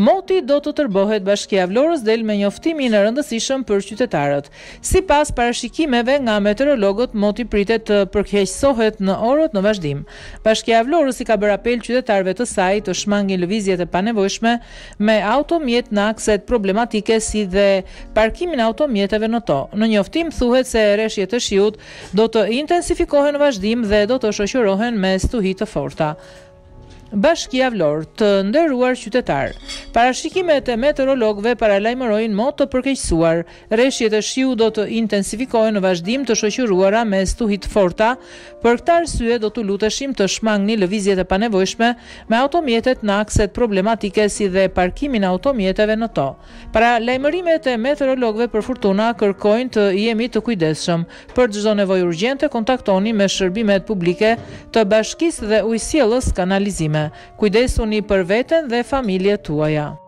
Moti do të tërbohet. Bashkia e Vlorës del me njoftimin e rëndësishëm për qytetarët. Sipas parashikimeve nga meteorologët, Moti pritet të përkeqësohet në orët në vazhdim. Bashkia e Vlorës i ka bërë apel qytetarëve të saj të shmangin lëvizjet e panevojshme me automjet në akset problematike si dhe parkimin e automjeteve në to. Në njoftim thuhet se rreshjet e shiut do të intensifikohen në vazhdim dhe do të shoqërohen me stuhi të forta. Bashkia Vlorë, të nderuar qytetar, parashikimet e meteorologëve paralajmërojnë mot të përkeqësuar. Rreshjet e shiut do të intensifikohen në vazhdim të shoqëruara me stuhi të forta. Për këtë arsye do të luteshim të shmangni lëvizjet e panevojshme me automjetet në akset problematike si dhe parkimin e automjeteve në to. Paralajmërimet e meteorologëve për furtuna kërkojnë të jemi të kujdesshëm. Për çdo nevojë urgjente kontaktoni me shërbimet publike të bashkisë dhe ujësjellës kanalizime. Kujdesuni për veten dhe familjet tuaja.